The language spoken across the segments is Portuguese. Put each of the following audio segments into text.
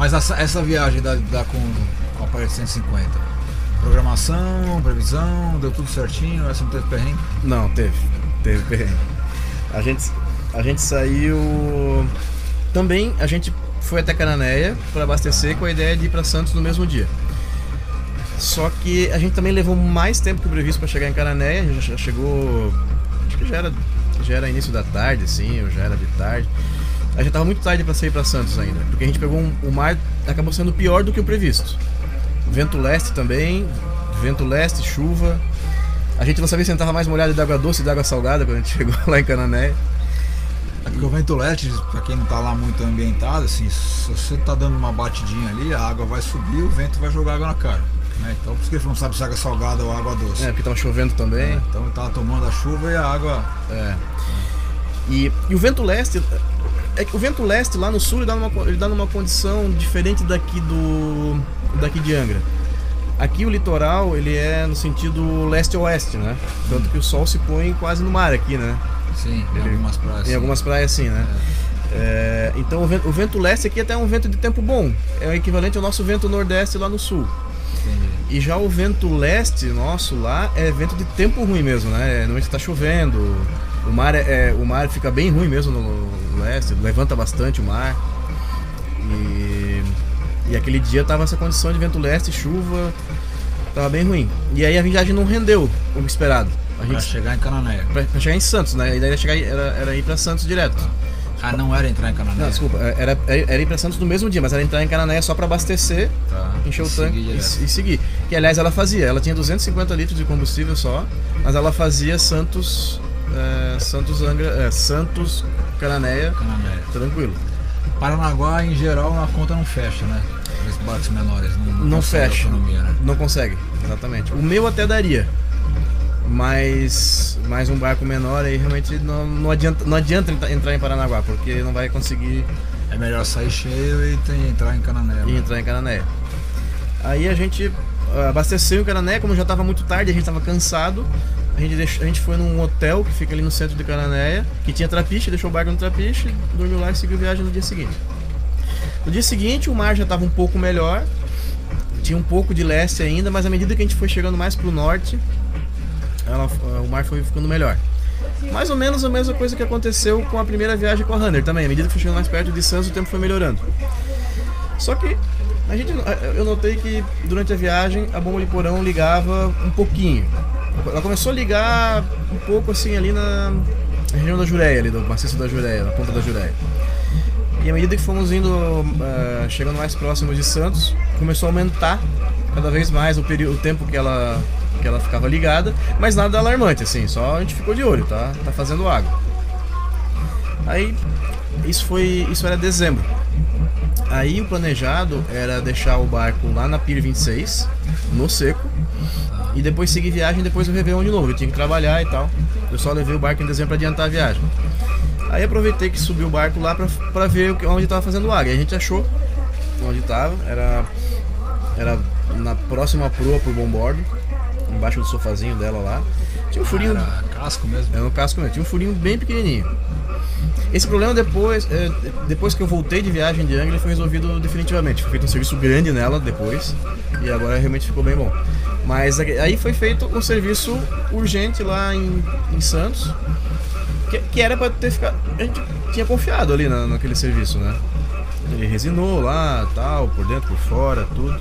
Mas essa viagem com a Parede 150, programação, previsão, deu tudo certinho? Essa não teve perrengue? Não, teve perrengue. A gente saiu... Também a gente foi até Cananéia para abastecer com a ideia de ir para Santos no mesmo dia. Só que a gente também levou mais tempo que o previsto para chegar em Cananéia. A gente já chegou... Acho que já era início da tarde, assim, ou já era de tarde. A gente tava muito tarde para sair para Santos ainda, porque a gente pegou o mar, acabou sendo pior do que o previsto. Vento leste também, chuva. A gente não sabia se a gente tava mais molhado de água doce e de água salgada quando a gente chegou lá em Cananéia. É porque o vento leste, para quem não tá lá muito ambientado, assim, se você tá dando uma batidinha ali, a água vai subir, o vento vai jogar água na cara. Né? Então por isso que eles não sabem se é água salgada ou água doce. Porque tava chovendo também. Então tava tomando a chuva e a água. E o vento leste. É que o vento leste lá no sul ele dá numa condição diferente daqui de Angra. Aqui o litoral ele é no sentido leste-oeste, né? Tanto que o sol se põe quase no mar aqui, né? Sim, em algumas praias. Em algumas praias sim, né? Então o vento leste aqui até é um vento de tempo bom. É o equivalente ao nosso vento nordeste lá no sul. Entendi. E já o vento leste nosso lá é vento de tempo ruim mesmo, né? Normalmente está chovendo. O mar fica bem ruim mesmo no leste, levanta bastante o mar. E aquele dia tava essa condição de vento leste, chuva, tava bem ruim. E aí a viagem não rendeu o esperado. Pra chegar em Cananéia. Pra chegar em Santos, né? A ideia era ir pra Santos direto. Não era entrar em Cananéia? Não, desculpa, era ir pra Santos no mesmo dia, mas era entrar em Cananéia só pra abastecer, encher o tanque e seguir. Que aliás ela tinha 250 litros de combustível só, mas ela fazia Santos, Cananéia, tranquilo. Paranaguá em geral a conta não fecha, né? Os barcos menores não fecha, autonomia, né? Não consegue, exatamente. O meu até daria, mas um barco menor aí realmente não adianta entrar em Paranaguá, porque não vai conseguir. É melhor sair cheio e entrar em Cananéia. Aí a gente abasteceu em Cananéia, como já estava muito tarde, a gente estava cansado. A gente foi num hotel que fica ali no centro de Cananéia, que tinha trapiche, deixou o barco no trapiche, dormiu lá e seguiu viagem no dia seguinte. No dia seguinte o mar já estava um pouco melhor, tinha um pouco de leste ainda, mas à medida que a gente foi chegando mais para o norte, o mar foi ficando melhor. Mais ou menos a mesma coisa que aconteceu com a primeira viagem com a Runner também. À medida que foi chegando mais perto de Santos, o tempo foi melhorando. Só que eu notei que durante a viagem a bomba de porão ligava um pouquinho. Ela começou a ligar um pouco assim ali na região da Jureia, ali do maciço da Jureia, na ponta da Jureia. E à medida que fomos chegando mais próximos de Santos, começou a aumentar cada vez mais o tempo que ela ficava ligada, mas nada alarmante, assim, só a gente ficou de olho, tá fazendo água. Aí, isso era dezembro. Aí o planejado era deixar o barco lá na Pier 26, no seco, e depois seguir viagem depois do Réveillon de novo. Eu tinha que trabalhar e tal. Eu só levei o barco em dezembro para adiantar a viagem. Aí aproveitei que subi o barco lá pra ver onde estava fazendo água. E a gente achou onde estava, era na próxima proa pro bombordo, embaixo do sofazinho dela lá. Tinha um furinho. Era casco mesmo? Era um casco mesmo, tinha um furinho bem pequenininho. Esse problema depois que eu voltei de viagem de Angra, ele foi resolvido definitivamente. Foi feito um serviço grande nela depois, e agora realmente ficou bem bom. Mas aí foi feito um serviço urgente lá em Santos, que era para ter ficado. A gente tinha confiado ali naquele serviço, né? Ele resinou lá, tal, por dentro, por fora, tudo.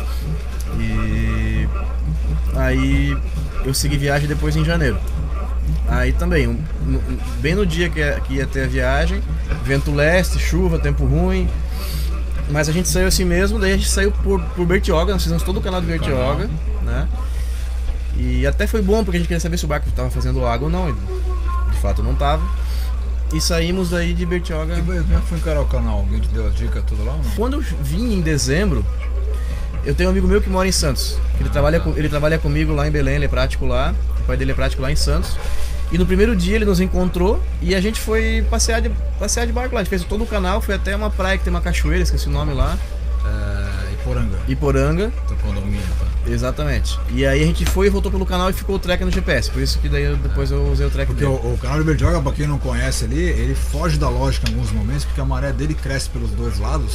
E aí eu segui viagem depois em janeiro. Aí também, bem no dia que ia ter a viagem, vento leste, chuva, tempo ruim. Mas a gente saiu assim mesmo, daí a gente saiu por Bertioga, nós fizemos todo o canal de Bertioga, né? E até foi bom, porque a gente queria saber se o barco estava fazendo água ou não, e de fato não estava. E saímos daí de Bertioga. E como é que foi encarar o canal? Alguém te deu a dica tudo lá ou não? Quando eu vim em dezembro, eu tenho um amigo meu que mora em Santos. Ele trabalha comigo lá em Belém, ele é prático lá, o pai dele é prático lá em Santos. E no primeiro dia ele nos encontrou e a gente foi passear de barco lá. A gente fez todo o canal, foi até uma praia que tem uma cachoeira, esqueci o nome lá. Iporanga. Do condomínio, tá? Exatamente. E aí a gente foi e voltou pelo canal e ficou o tracker no GPS. Por isso que daí depois eu usei o tracker dele. Porque o canal de Bertioga, pra quem não conhece ali, ele foge da lógica em alguns momentos, porque a maré dele cresce pelos dois lados.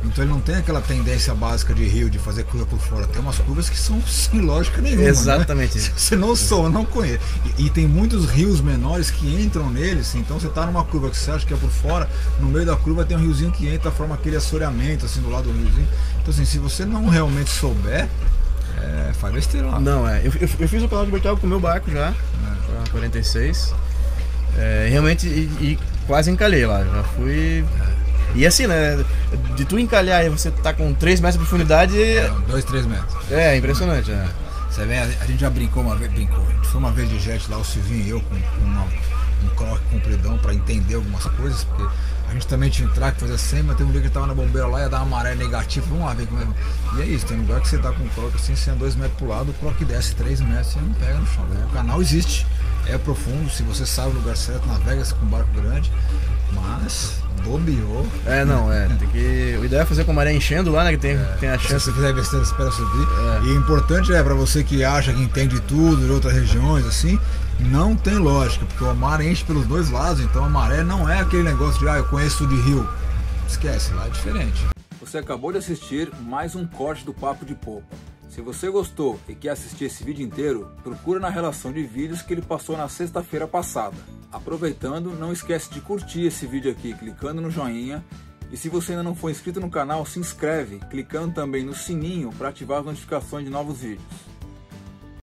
Então ele não tem aquela tendência básica de rio, de fazer curva por fora. Tem umas curvas que são sem lógica nenhuma. Exatamente. Né? Você não conhece. E tem muitos rios menores que entram neles, então você tá numa curva que você acha que é por fora, no meio da curva tem um riozinho que entra, forma aquele assoreamento assim do lado do riozinho. Então assim, se você não realmente souber, faz besteira lá. Não, eu fiz o canal de Bertioga com o meu barco já, pra 46. Realmente, e quase encalhei lá, já fui... E assim, né, de tu encalhar e você tá com 3 metros de profundidade... 2, 3 metros. É, impressionante, Você vê, a gente já brincou uma vez, a gente foi uma vez de jet lá, o Silvinho e eu, com um croque compridão pra entender algumas coisas, porque a gente também tinha que fazer 100, mas tem um dia que tava na bombeira lá, ia dar uma maré negativa, vamos lá ver como é. E é isso, tem lugar que você tá com um croque assim, você é 2 metros pro lado, o croque desce 3 metros, você não pega no chão. O canal existe, é profundo, se você sabe o lugar certo, navega com um barco grande, mas bobeou. Tem que... O ideal é fazer com a maré enchendo lá, né, que tem a chance. Se você fizer besteira, espera subir. E o importante pra você que acha que entende tudo de outras regiões, assim, não tem lógica, porque o mar enche pelos dois lados, então a maré não é aquele negócio de, eu conheço de rio. Esquece, lá é diferente. Você acabou de assistir mais um corte do Papo de Popa. Se você gostou e quer assistir esse vídeo inteiro, procura na relação de vídeos que ele passou na sexta-feira passada. Aproveitando, não esquece de curtir esse vídeo aqui clicando no joinha, e se você ainda não for inscrito no canal, se inscreve, clicando também no sininho para ativar as notificações de novos vídeos.